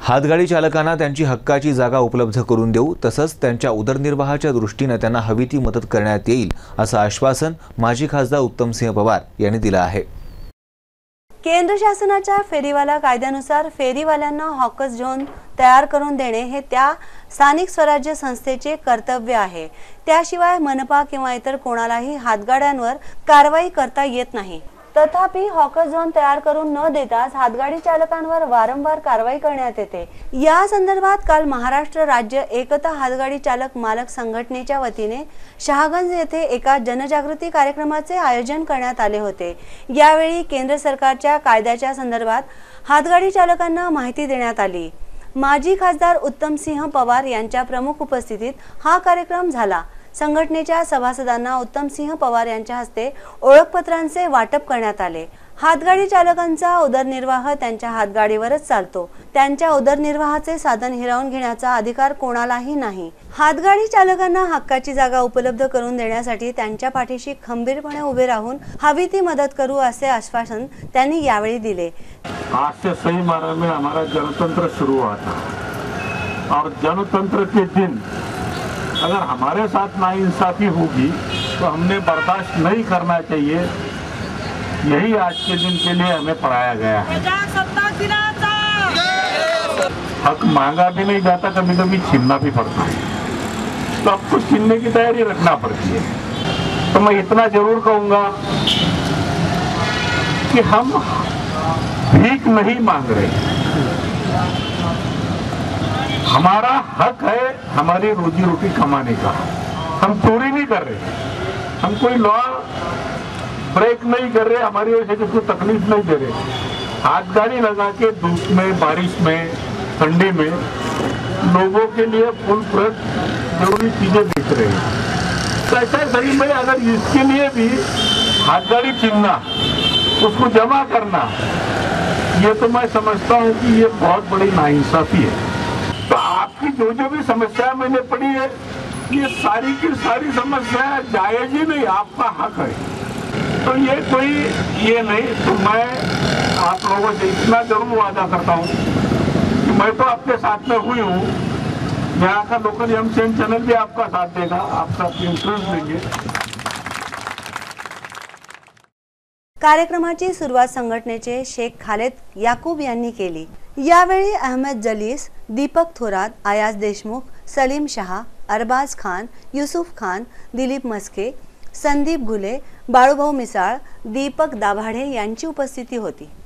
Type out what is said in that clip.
हातगाडी चालकांना त्यांची हक्काची जागा उपलब्ध करून देऊ, तसंच त्यांच्या उदरनिर्वाहाच्या दृष्टीने त्यांना हवी ती मदत करण्यात येईल, असं आश्वासन माजी खासदार उत्तमसिंह पवार यांनी दिलं आहे। केंद्र शासनाच्या फेरीवाला कायद्यानुसार फेरीवाल्यांना हॉकर्स झोन तयार करून देणे हे त्या स्थानिक स्वराज्य संस्थेचे कर्तव्य आहे। त्याशिवाय मनपा किंवा इतर कोणालाही हातगाड्यांवर कारवाई करता येत नाही। तथापि हॉकर्स झोन तयार करून न देताच हातगाडी चालकांवर वारंवार कारवाई करण्यात येते। या संदर्भात काल महाराष्ट्र राज्य एकता हातगाडी चालक मालक संघटनेच्या वतीने शहागंज येथे एका जनजागृती कार्यक्रमाचे आयोजन करण्यात आले होते। यावेळी केंद्र सरकारच्या कायद्याच्या संदर्भात हातगाडी चालकांना माहिती देण्यात आली। माजी खासदार उत्तमसिंह पवार यांच्या प्रमुख उपस्थितीत हा कार्यक्रम झाला। संघटनेच्या सभासदांना उत्तमसिंह पवार यांच्या हस्ते ओळखपत्रांचे वाटप करण्यात आले। हातगाडी चालकांचा उदरनिर्वाह त्यांच्या हातगाडीवरच चालतो। त्यांच्या उदरनिर्वाहाचे साधन हिरावून घेण्याचा अधिकार कोणालाही नाही। हातगाडी चालकांना हक्काची जागा उपलब्ध करून देण्यासाठी त्यांच्या पाठीशी खंबीरपणे उभे राहून हवी ती मदत करू असे आश्वासन त्यांनी यावेळी दिले। आज से सही मायने में हमारा जनतंत्र शुरू हुआ था और जनतंत्र के दिन अगर हमारे साथ नाइंसाफी होगी तो हमने बर्दाश्त नहीं करना चाहिए। यही आज के दिन के लिए हमें पढ़ाया गया है। हक मांगा भी नहीं जाता, कभी कभी छीनना भी पड़ता है, तो अब कुछ छीनने की तैयारी रखना पड़ती है। तो मैं इतना जरूर कहूँगा कि हम भीख नहीं मांग रहे। हमारा हक है हमारी रोजी रोटी कमाने का। हम चोरी नहीं कर रहे, हम कोई लॉ ब्रेक नहीं कर रहे, हमारी वजह से किसी को तकलीफ नहीं दे रहे। हाथगाड़ी लगा के धूप में, बारिश में, ठंडी में लोगों के लिए फुल फ्रेश जरूरी चीजें बेच रहे हैं। तो ऐसा सही में अगर इसके लिए भी हाथगाड़ी छीनना, उसको जमा करना, ये तो मैं समझता हूँ कि ये बहुत बड़ी नाइंसाफी है। तो आपकी जो भी समस्या मैंने पढ़ी है, ये सारी की सारी समस्या जायज ही नहीं, आपका हक है। तो ये कोई ये नहीं। तो मैं आप लोगों से इतना जरूर वादा करता हूँ कि मैं तो आपके साथ में हुई हूँ। यहाँ का लोकल एमसीएन चैनल भी आपका साथ देगा, आपका इंटरेस्ट देंगे। कार्यक्रमाची सुरुवात संघटनेचे शेख खालेद याकूब यांनी केली। यावेळी अहमद जलीस, दीपक थोरात, आयाज देशमुख, सलीम शहा, अरबाज खान, युसुफ खान, दिलीप मस्के, संदीप घुले, बाळूभाऊ मिसाळ, दीपक दाभाडे यांची उपस्थिती होती।